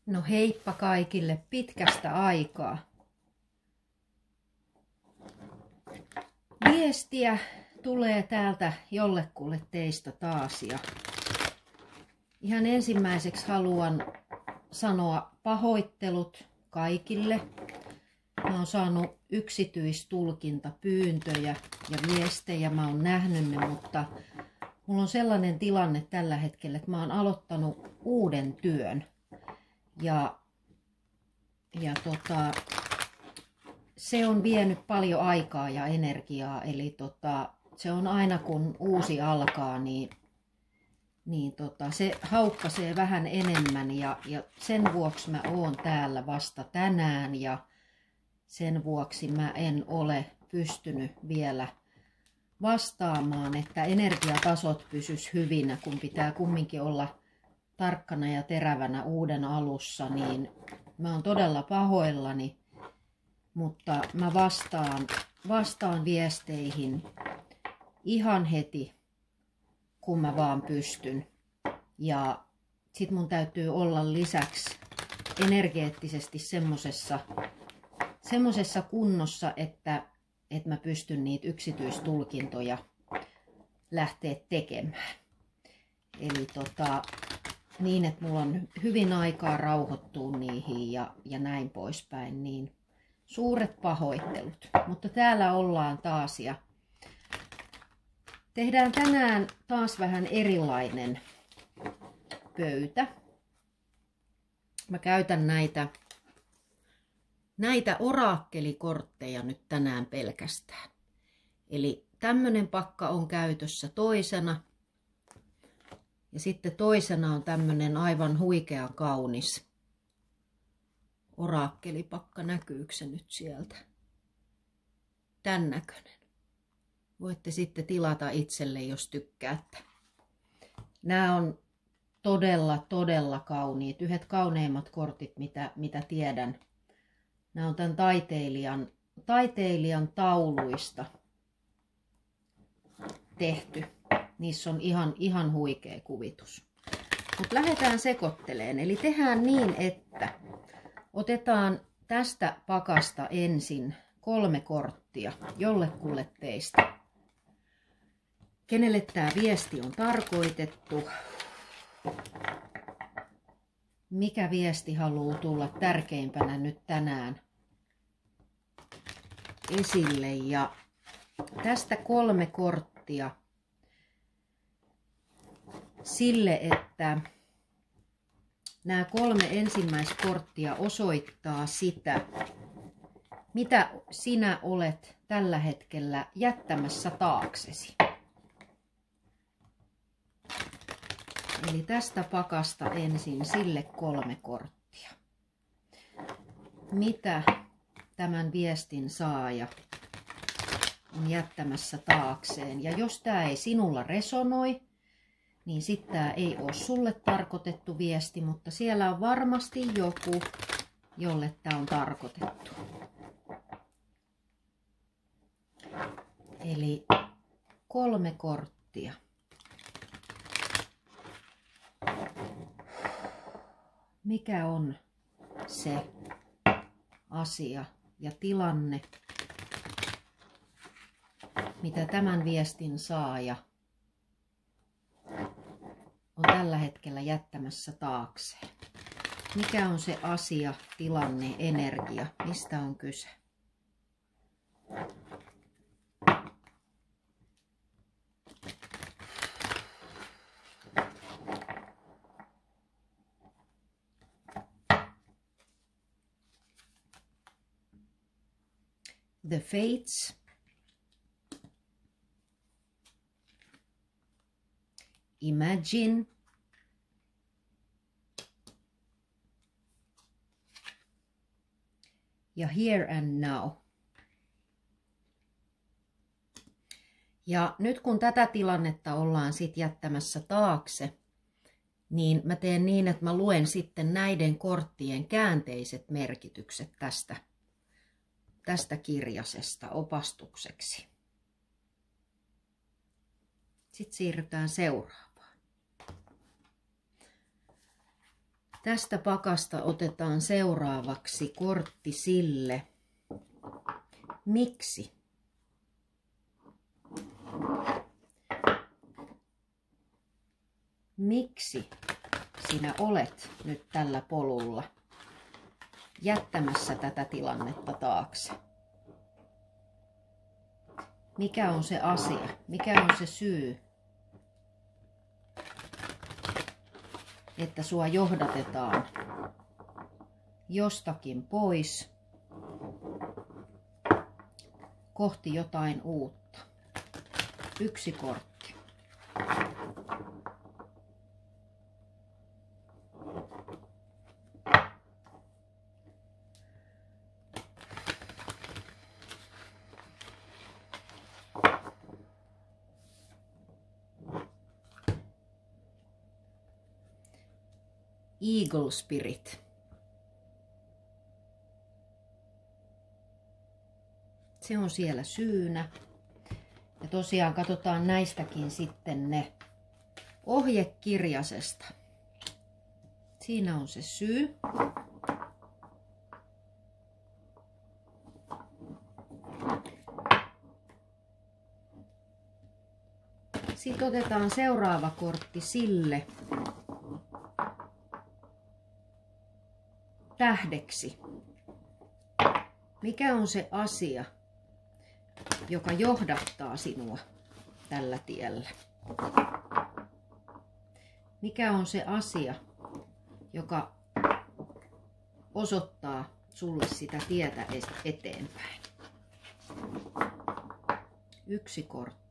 No heippa kaikille pitkästä aikaa. Viestiä tulee täältä jollekulle teistä taas ja ihan ensimmäiseksi haluan sanoa pahoittelut kaikille. Mä oon saanut yksityistulkintapyyntöjä ja viestejä, mä oon nähnyt ne, mutta mulla on sellainen tilanne tällä hetkellä, että mä oon aloittanut uuden työn. Ja se on vienyt paljon aikaa ja energiaa, eli se on aina kun uusi alkaa, niin se haukkasee vähän enemmän ja sen vuoksi mä oon täällä vasta tänään ja sen vuoksi mä en ole pystynyt vielä vastaamaan, että energiatasot pysys hyvinä, kun pitää kumminkin olla tarkkana ja terävänä uuden alussa, niin mä oon todella pahoillani, mutta mä vastaan viesteihin ihan heti, kun mä vaan pystyn. Ja sit mun täytyy olla lisäksi energeettisesti semmosessa kunnossa, että mä pystyn niitä yksityistulkintoja lähteä tekemään. Eli niin, että mulla on hyvin aikaa rauhoittua niihin ja näin poispäin, niin suuret pahoittelut. Mutta täällä ollaan taas ja tehdään tänään taas vähän erilainen pöytä. Mä käytän näitä oraakkelikortteja nyt tänään pelkästään. Eli tämmönen pakka on käytössä toisena. Ja sitten toisena on tämmönen aivan huikea kaunis oraakkelipakka. Näkyykö se nyt sieltä? Tän näköinen. Voitte sitten tilata itselle, jos tykkäätte. Nämä on todella kauniit. Yhdet kauneimmat kortit, mitä tiedän. Nämä on tämän taiteilijan tauluista tehty. Niissä on ihan huikea kuvitus. Mutta lähdetään sekoitteleen. Eli tehdään niin, että otetaan tästä pakasta ensin 3 korttia jollekulle teistä. Kenelle tämä viesti on tarkoitettu? Mikä viesti haluaa tulla tärkeimpänä nyt tänään esille? Ja tästä 3 korttia sille, että nämä 3 ensimmäistä korttia osoittaa sitä, mitä sinä olet tällä hetkellä jättämässä taaksesi. Eli tästä pakasta ensin sille 3 korttia. Mitä tämän viestin saaja on jättämässä taakseen? Ja jos tämä ei sinulla resonoi, niin sitten tämä ei ole sulle tarkoitettu viesti, mutta siellä on varmasti joku, jolle tämä on tarkoitettu. Eli 3 korttia. Mikä on se asia ja tilanne, mitä tämän viestin saaja on tällä hetkellä jättämässä taakseen? Mikä on se asia, tilanne, energia? Mistä on kyse? The Fates, Imagine, ja Here and Now. Ja nyt kun tätä tilannetta ollaan sitten jättämässä taakse, niin mä teen niin, että mä luen sitten näiden korttien käänteiset merkitykset tästä kirjasesta opastukseksi. Sitten siirrytään seuraavaan. Tästä pakasta otetaan seuraavaksi kortti sille, miksi sinä olet nyt tällä polulla jättämässä tätä tilannetta taakse? Mikä on se asia? Mikä on se syy, että sua johdatetaan jostakin pois kohti jotain uutta? Yksi kortti. Eagle Spirit. Se on siellä syynä. Ja tosiaan katsotaan näistäkin sitten ne ohjekirjasesta. Siinä on se syy. Sitten otetaan seuraava kortti sille tähdeksi. Mikä on se asia, joka johdattaa sinua tällä tiellä? Mikä on se asia, joka osoittaa sulle sitä tietä eteenpäin? Yksi kortti.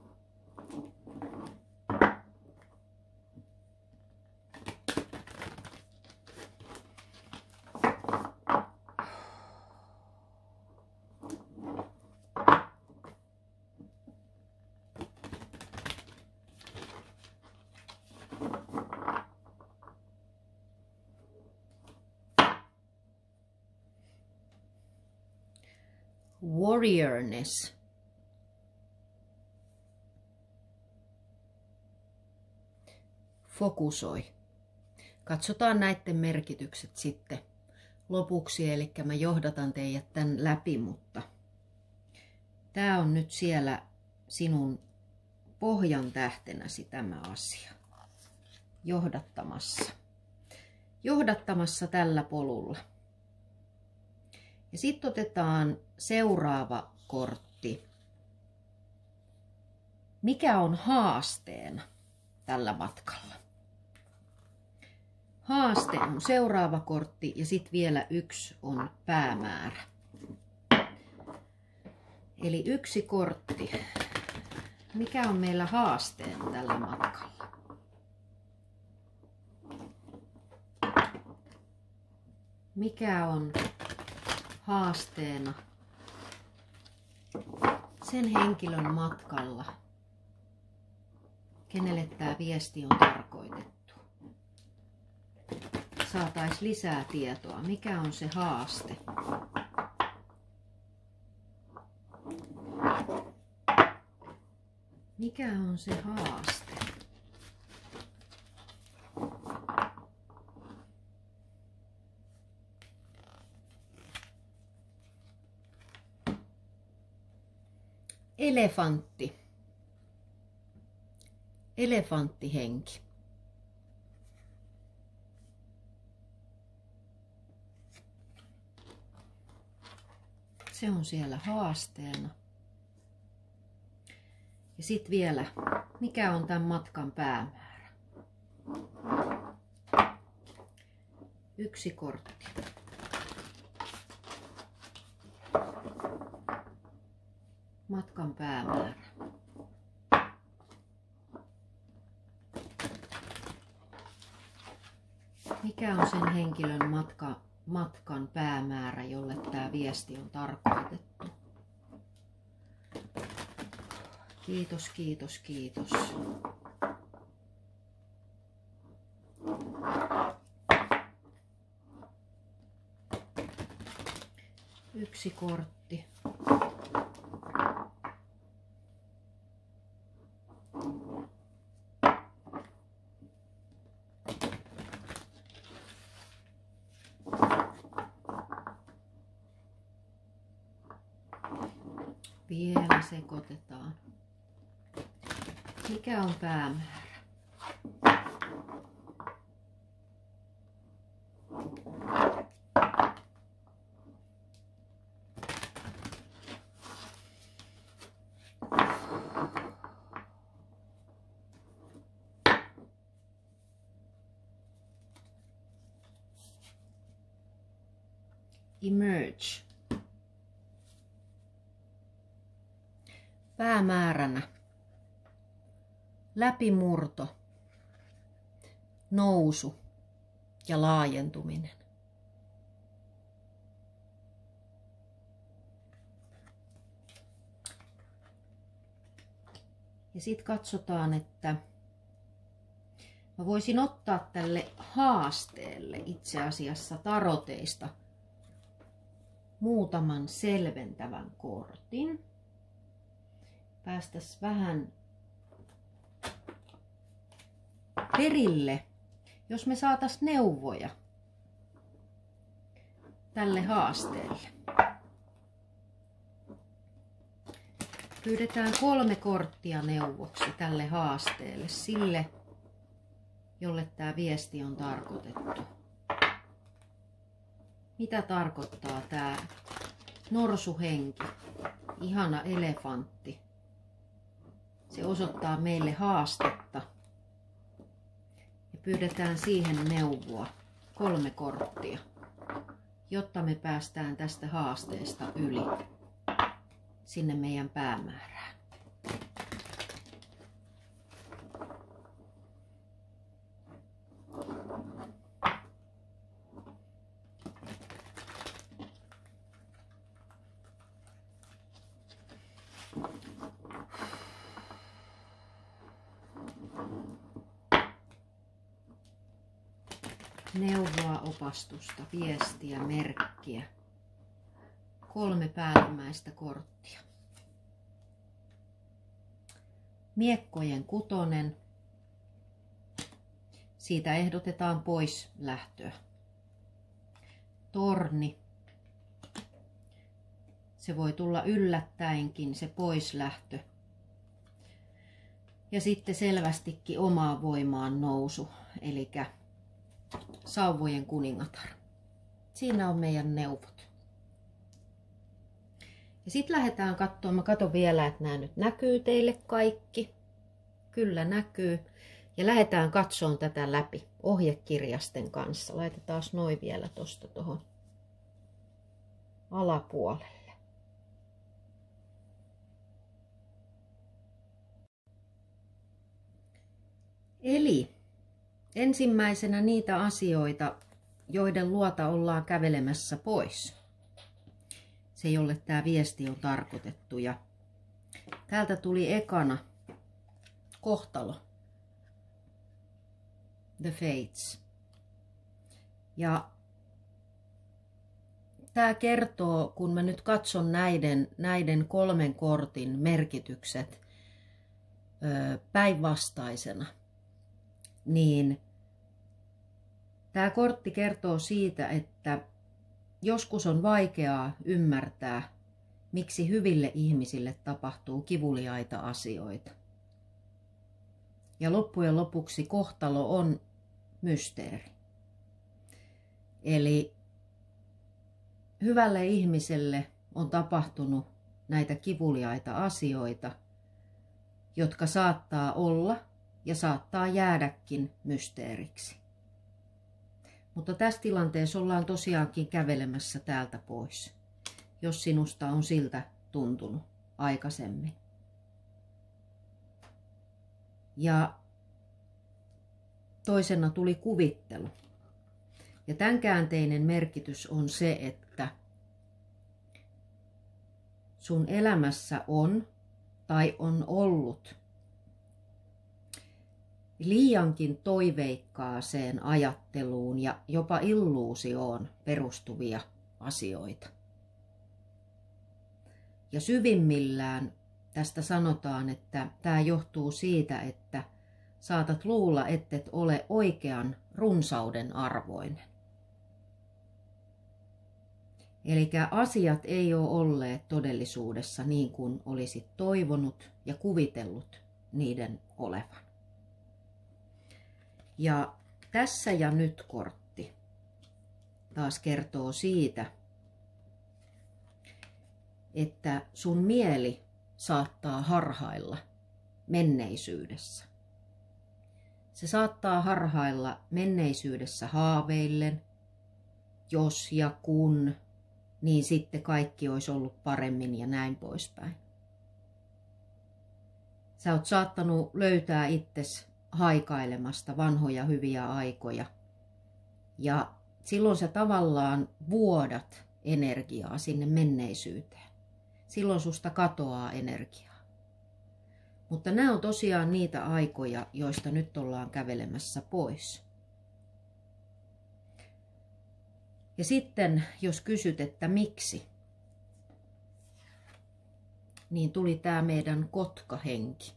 Warriorness. Fokusoi. Katsotaan näiden merkitykset sitten lopuksi, eli mä johdatan teidät tän läpi, mutta tää on nyt siellä sinun pohjan tähtenäsi tämä asia. Johdattamassa tällä polulla. Ja sitten otetaan seuraava kortti. Mikä on haasteena tällä matkalla? Haaste on seuraava kortti ja sitten vielä yksi on päämäärä. Eli yksi kortti. Mikä on meillä haasteena tällä matkalla? Mikä on haasteena sen henkilön matkalla, kenelle tämä viesti on tarkoitettu? Saataisiin lisää tietoa. Mikä on se haaste? Mikä on se haaste? Elefantti. Elefanttihenki. Se on siellä haasteena. Ja sitten vielä, mikä on tämän matkan päämäärä? Yksi kortti. Matkan päämäärä. Mikä on sen henkilön matkan päämäärä, jolle tämä viesti on tarkoitettu? Kiitos, kiitos, kiitos. Yksi kortti. sekoitetaan. Mikä on päämäärä? Emerge. Päämääränä läpimurto, nousu ja laajentuminen. Ja sitten katsotaan, että mä voisin ottaa tälle haasteelle itse asiassa taroteista muutaman selventävän kortin. Päästäisiin vähän perille, jos me saataisiin neuvoja tälle haasteelle. Pyydetään 3 korttia neuvoksi tälle haasteelle, sille, jolle tämä viesti on tarkoitettu. Mitä tarkoittaa tämä norsuhenki, ihana elefantti? Se osoittaa meille haastetta ja pyydetään siihen neuvoa 3 korttia, jotta me päästään tästä haasteesta yli sinne meidän päämäärään. Neuvoa, opastusta, viestiä, merkkiä. 3 päällimmäistä korttia. Miekkojen 6. Siitä ehdotetaan pois lähtöä. Torni. Se voi tulla yllättäenkin se poislähtö. Ja sitten selvästikin omaan voimaan nousu, eli sauvojen kuningatar. Siinä on meidän neuvot. Ja sitten lähdetään katsomaan. Mä katson vielä, että nämä nyt näkyy teille kaikki. Kyllä näkyy. Ja lähdetään katsomaan tätä läpi ohjekirjasten kanssa. Laitetaan noin vielä tosta tuohon alapuolelle. Eli ensimmäisenä niitä asioita, joiden luota ollaan kävelemässä pois. Se, jolle tämä viesti on tarkoitettu. Ja täältä tuli ekana kohtalo. The Fates. Ja tämä kertoo, kun mä nyt katson näiden 3 kortin merkitykset päinvastaisena, niin tämä kortti kertoo siitä, että joskus on vaikeaa ymmärtää, miksi hyville ihmisille tapahtuu kivuliaita asioita. Ja loppujen lopuksi kohtalo on mysteeri. Eli hyvälle ihmiselle on tapahtunut näitä kivuliaita asioita, jotka saattaa olla ja saattaa jäädäkin mysteeriksi. Mutta tässä tilanteessa ollaan tosiaankin kävelemässä täältä pois, jos sinusta on siltä tuntunut aikaisemmin. Ja toisena tuli kuvittelu. Ja tämän käänteinen merkitys on se, että sun elämässä on tai on ollut liiankin toiveikkaaseen ajatteluun ja jopa illuusioon perustuvia asioita. Ja syvimmillään tästä sanotaan, että tämä johtuu siitä, että saatat luulla, ettet ole oikean runsauden arvoinen. Eli asiat ei ole olleet todellisuudessa niin kuin olisit toivonut ja kuvitellut niiden olevan. Ja tässä ja nyt kortti taas kertoo siitä, että sun mieli saattaa harhailla menneisyydessä. Se saattaa harhailla menneisyydessä haaveillen, jos ja kun, niin sitten kaikki olisi ollut paremmin ja näin poispäin. Sä oot saattanut löytää itsesi haikailemasta vanhoja hyviä aikoja. Ja silloin sä tavallaan vuodat energiaa sinne menneisyyteen. Silloin susta katoaa energiaa. Mutta nämä on tosiaan niitä aikoja, joista nyt ollaan kävelemässä pois. Ja sitten, jos kysyt, että miksi, niin tuli tämä meidän kotkahenki.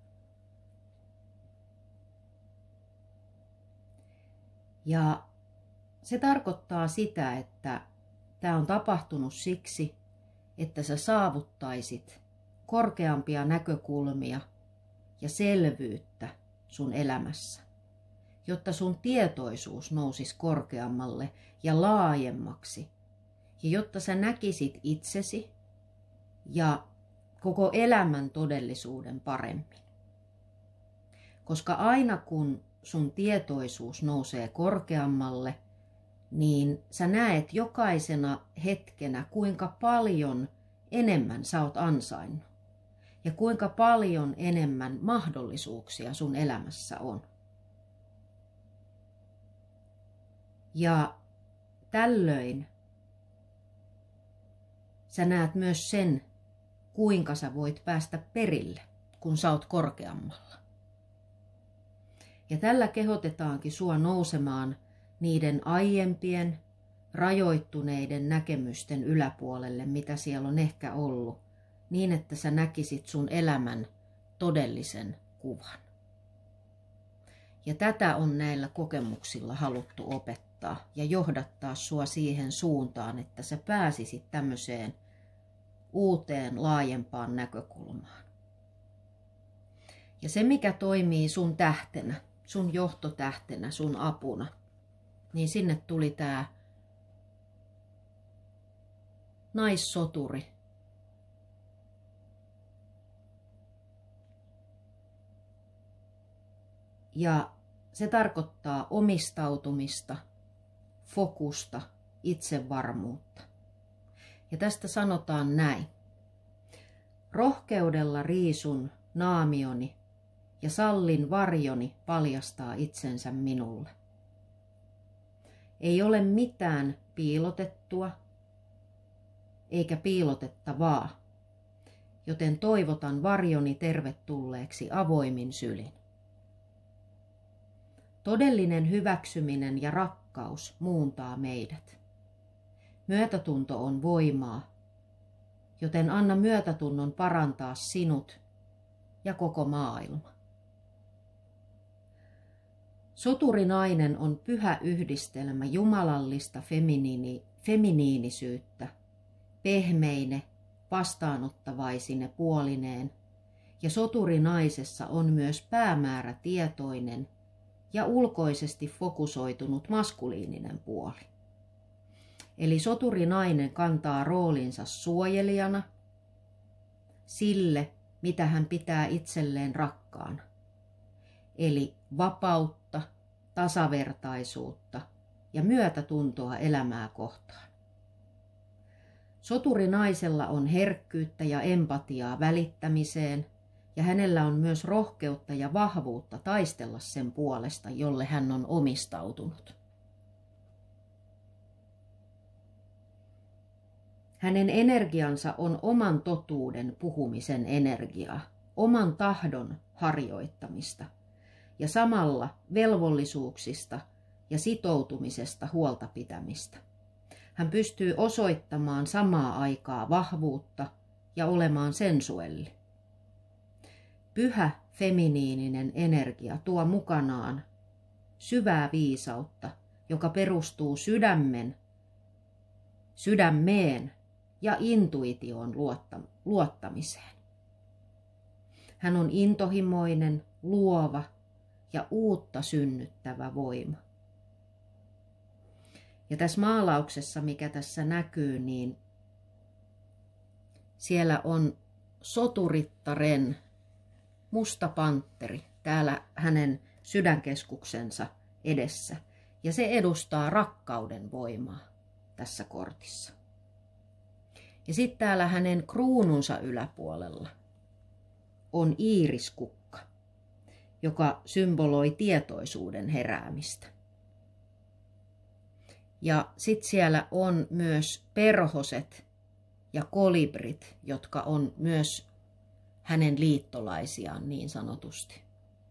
Ja se tarkoittaa sitä, että tämä on tapahtunut siksi, että sä saavuttaisit korkeampia näkökulmia ja selvyyttä sun elämässä, jotta sun tietoisuus nousisi korkeammalle ja laajemmaksi, ja jotta sä näkisit itsesi ja koko elämän todellisuuden paremmin. Koska aina kun sun tietoisuus nousee korkeammalle, niin sä näet jokaisena hetkenä, kuinka paljon enemmän sä oot ansainnut ja kuinka paljon enemmän mahdollisuuksia sun elämässä on. Ja tällöin sä näet myös sen, kuinka sä voit päästä perille, kun sä oot korkeammalla. Ja tällä kehotetaankin sua nousemaan niiden aiempien, rajoittuneiden näkemysten yläpuolelle, mitä siellä on ehkä ollut, niin että sä näkisit sun elämän todellisen kuvan. Ja tätä on näillä kokemuksilla haluttu opettaa ja johdattaa sua siihen suuntaan, että sä pääsisit tämmöiseen uuteen, laajempaan näkökulmaan. Ja se, mikä toimii sun tähtenä, sun johtotähtenä, sun apuna, niin sinne tuli tää naissoturi. Ja se tarkoittaa omistautumista, fokusta, itsevarmuutta. Ja tästä sanotaan näin. Rohkeudella riisun naamioni ja sallin varjoni paljastaa itsensä minulle. Ei ole mitään piilotettua eikä piilotettavaa, joten toivotan varjoni tervetulleeksi avoimin sylin. Todellinen hyväksyminen ja rakkaus muuntaa meidät. Myötätunto on voimaa, joten anna myötätunnon parantaa sinut ja koko maailma. Soturinainen on pyhä yhdistelmä jumalallista feminiinisyyttä, pehmeine, vastaanottavaisine puolineen, ja soturinaisessa on myös päämäärätietoinen ja ulkoisesti fokusoitunut maskuliininen puoli. Eli soturinainen kantaa roolinsa suojelijana sille, mitä hän pitää itselleen rakkaana. Eli vapautta, tasavertaisuutta ja myötätuntoa elämää kohtaan. Soturinaisella on herkkyyttä ja empatiaa välittämiseen, ja hänellä on myös rohkeutta ja vahvuutta taistella sen puolesta, jolle hän on omistautunut. Hänen energiansa on oman totuuden puhumisen energiaa, oman tahdon harjoittamista ja samalla velvollisuuksista ja sitoutumisesta huolta pitämistä. Hän pystyy osoittamaan samaa aikaa vahvuutta ja olemaan sensuelli. Pyhä feminiininen energia tuo mukanaan syvää viisautta, joka perustuu sydämeen ja intuitioon luottamiseen. Hän on intohimoinen, luova ja uutta synnyttävä voima. Ja tässä maalauksessa, mikä tässä näkyy, niin siellä on soturittaren musta pantteri täällä hänen sydänkeskuksensa edessä. Ja se edustaa rakkauden voimaa tässä kortissa. Ja sitten täällä hänen kruununsa yläpuolella on iiriskukka, joka symboloi tietoisuuden heräämistä. Ja sitten siellä on myös perhoset ja kolibrit, jotka on myös hänen liittolaisiaan niin sanotusti.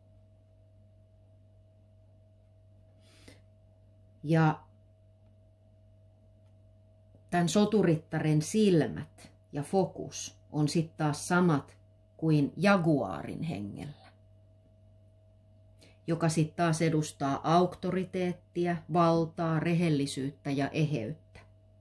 Ja tämän soturittaren silmät ja fokus on sitten taas samat kuin jaguaarin hengellä, joka sitten taas edustaa auktoriteettia, valtaa, rehellisyyttä ja eheyttä.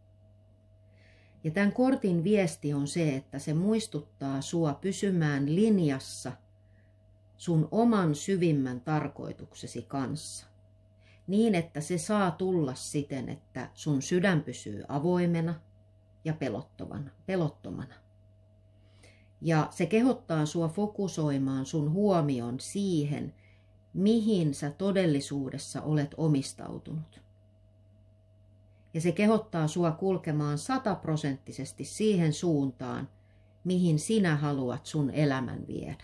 Ja tämän kortin viesti on se, että se muistuttaa sua pysymään linjassa sun oman syvimmän tarkoituksesi kanssa. Niin, että se saa tulla siten, että sun sydän pysyy avoimena ja pelottomana. Ja se kehottaa sua fokusoimaan sun huomion siihen, mihin sä todellisuudessa olet omistautunut. Ja se kehottaa sua kulkemaan 100% siihen suuntaan, mihin sinä haluat sun elämän viedä.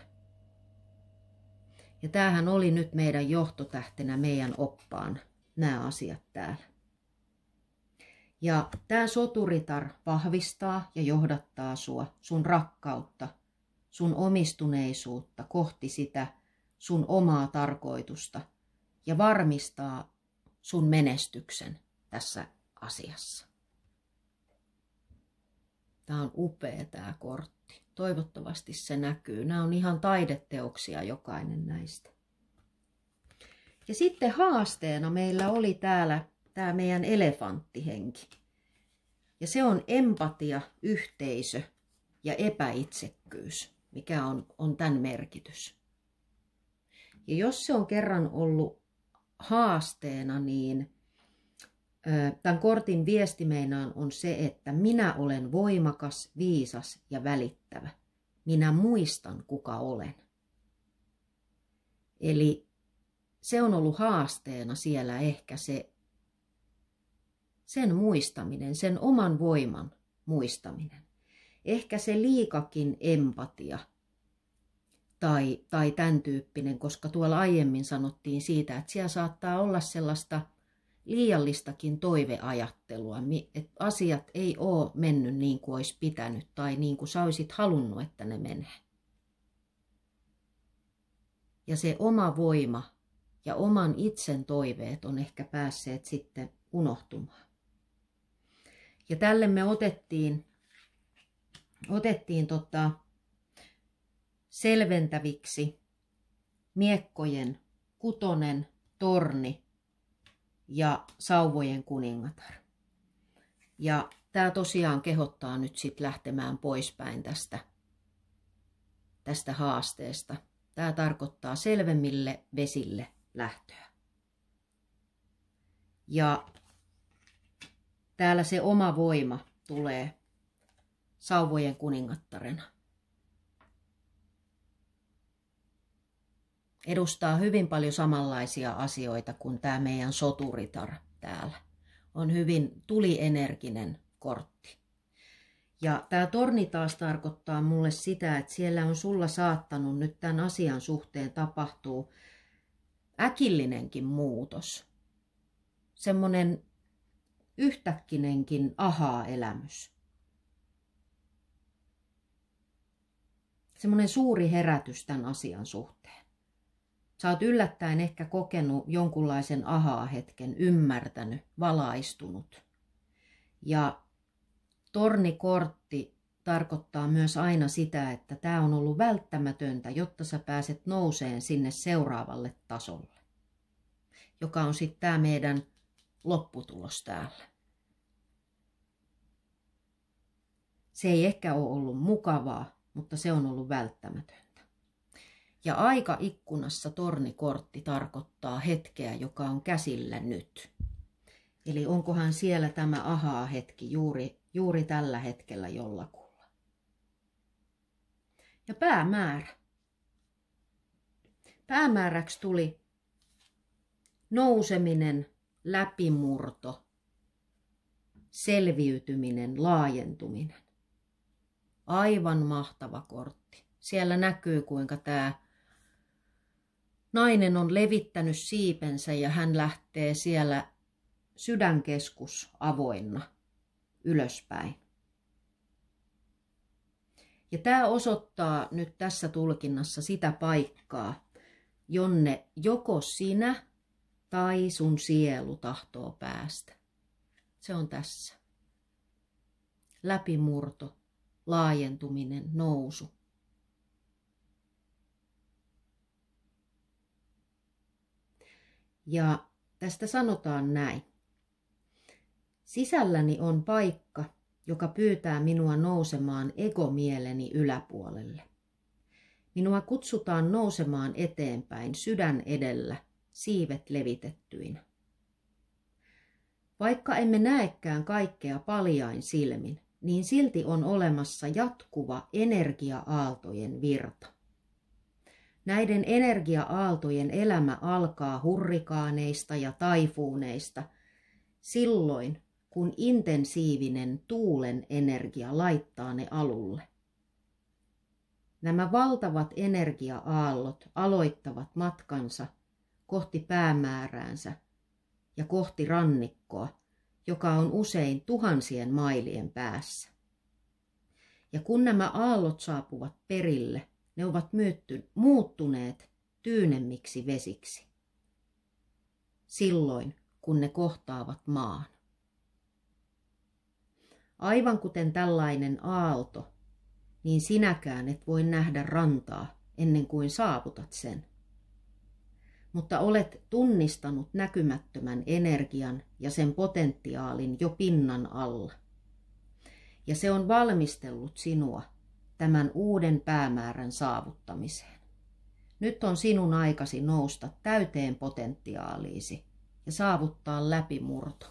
Ja tämähän oli nyt meidän johtotähtenä meidän oppaan nämä asiat täällä. Ja tämä soturitar vahvistaa ja johdattaa sua, sun rakkautta, sun omistuneisuutta kohti sitä sun omaa tarkoitusta ja varmistaa sun menestyksen tässä asiassa. Tämä on upea tämä kortti. Toivottavasti se näkyy. Nämä on ihan taideteoksia jokainen näistä. Ja sitten haasteena meillä oli täällä tämä meidän elefanttihenki. Ja se on empatia, yhteisö ja epäitsekkyys, mikä on tämän merkitys. Ja jos se on kerran ollut haasteena, niin tämän kortin viesti meinaan on se, että minä olen voimakas, viisas ja välittävä. Minä muistan, kuka olen. Eli se on ollut haasteena siellä ehkä sen muistaminen, sen oman voiman muistaminen. Ehkä se liikakin empatia tai tämän tyyppinen, koska tuolla aiemmin sanottiin siitä, että siellä saattaa olla sellaista liiallistakin toiveajattelua, että asiat ei ole mennyt niin kuin olisi pitänyt tai niin kuin sä olisit halunnut, että ne menee. Ja se oma voima ja oman itsen toiveet on ehkä päässeet sitten unohtumaan. Ja tälle me otettiin selventäviksi miekkojen kutonen, torni ja sauvojen kuningatar. Ja tämä tosiaan kehottaa nyt sitten lähtemään poispäin tästä haasteesta. Tämä tarkoittaa selvemmille vesille lähtöä. Ja täällä se oma voima tulee sauvojen kuningattarena. Edustaa hyvin paljon samanlaisia asioita kuin tämä meidän soturitar täällä. On hyvin tulienerginen kortti. Ja tämä torni taas tarkoittaa mulle sitä, että siellä on sulla saattanut nyt tämän asian suhteen tapahtuu äkillinenkin muutos. Semmoinen yhtäkkinenkin ahaa-elämys. Semmoinen suuri herätys tämän asian suhteen. Sä oot yllättäen ehkä kokenut jonkunlaisen ahaa-hetken, ymmärtänyt, valaistunut. Ja tornikortti tarkoittaa myös aina sitä, että tämä on ollut välttämätöntä, jotta sä pääset nouseen sinne seuraavalle tasolle, joka on sitten tämä meidän lopputulos täällä. Se ei ehkä ole ollut mukavaa, mutta se on ollut välttämätöntä. Ja aikaikkunassa tornikortti tarkoittaa hetkeä, joka on käsillä nyt. Eli onkohan siellä tämä ahaa-hetki juuri tällä hetkellä jollakulla. Ja päämäärä. Päämääräksi tuli nouseminen, läpimurto, selviytyminen, laajentuminen. Aivan mahtava kortti. Siellä näkyy, kuinka tämä nainen on levittänyt siipensä ja hän lähtee siellä sydänkeskus avoinna ylöspäin. Ja tämä osoittaa nyt tässä tulkinnassa sitä paikkaa, jonne joko sinä tai sun sielu tahtoo päästä. Se on tässä. Läpimurto, laajentuminen, nousu. Ja tästä sanotaan näin. Sisälläni on paikka, joka pyytää minua nousemaan egomieleni yläpuolelle. Minua kutsutaan nousemaan eteenpäin sydän edellä, siivet levitettyinä. Vaikka emme näekään kaikkea paljain silmin, niin silti on olemassa jatkuva energia-aaltojen virta. Näiden energia-aaltojen elämä alkaa hurrikaaneista ja taifuuneista silloin, kun intensiivinen tuulen energia laittaa ne alulle. Nämä valtavat energia-aallot aloittavat matkansa kohti päämääräänsä ja kohti rannikkoa, joka on usein tuhansien mailien päässä. Ja kun nämä aallot saapuvat perille, ne ovat muuttuneet tyynemmiksi vesiksi. Silloin, kun ne kohtaavat maan. Aivan kuten tällainen aalto, niin sinäkään et voi nähdä rantaa ennen kuin saavutat sen. Mutta olet tunnistanut näkymättömän energian ja sen potentiaalin jo pinnan alla. Ja se on valmistellut sinua tämän uuden päämäärän saavuttamiseen. Nyt on sinun aikasi nousta täyteen potentiaaliisi ja saavuttaa läpimurto.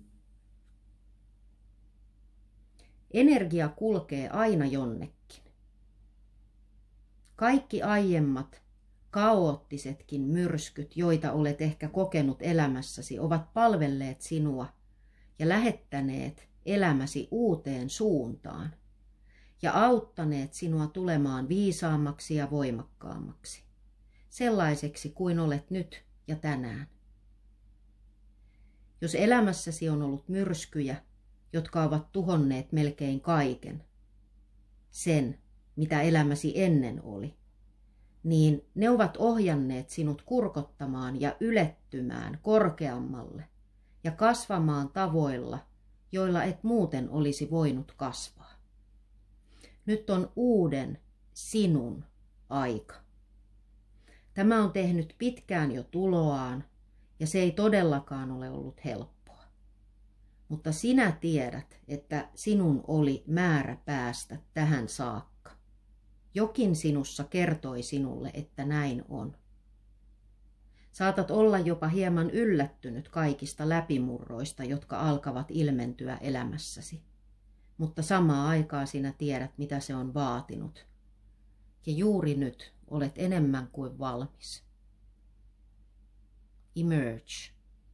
Energia kulkee aina jonnekin. Kaikki aiemmat kaoottisetkin myrskyt, joita olet ehkä kokenut elämässäsi, ovat palvelleet sinua ja lähettäneet elämäsi uuteen suuntaan ja auttaneet sinua tulemaan viisaammaksi ja voimakkaammaksi, sellaiseksi kuin olet nyt ja tänään. Jos elämässäsi on ollut myrskyjä, jotka ovat tuhonneet melkein kaiken, sen, mitä elämäsi ennen oli, niin ne ovat ohjanneet sinut kurkottamaan ja ylettymään korkeammalle ja kasvamaan tavoilla, joilla et muuten olisi voinut kasvaa. Nyt on uuden sinun aika. Tämä on tehnyt pitkään jo tuloaan ja se ei todellakaan ole ollut helppoa. Mutta sinä tiedät, että sinun oli määrä päästä tähän saakka. Jokin sinussa kertoi sinulle, että näin on. Saatat olla jopa hieman yllättynyt kaikista läpimurroista, jotka alkavat ilmentyä elämässäsi. Mutta samaa aikaa sinä tiedät, mitä se on vaatinut. Ja juuri nyt olet enemmän kuin valmis. Emerge.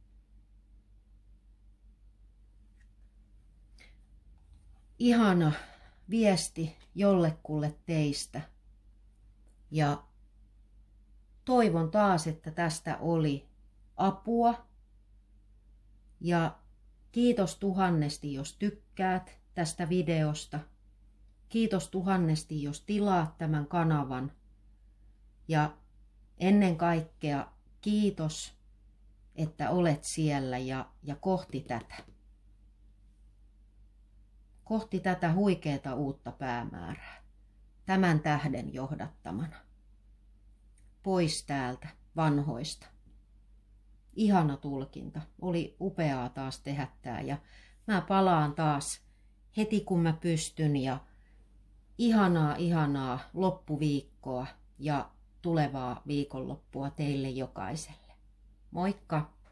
Ihana viesti jollekulle teistä. Ja toivon taas, että tästä oli apua. Ja kiitos tuhannesti, jos tykkäät tästä videosta. Kiitos tuhannesti, jos tilaat tämän kanavan. Ja ennen kaikkea kiitos, että olet siellä ja kohti tätä. Kohti tätä huikeata uutta päämäärää. Tämän tähden johdattamana. Pois täältä vanhoista. Ihana tulkinta. Oli upeaa taas tehdä tää ja mä palaan taas heti kun mä pystyn ja ihanaa loppuviikkoa ja tulevaa viikonloppua teille jokaiselle. Moikka!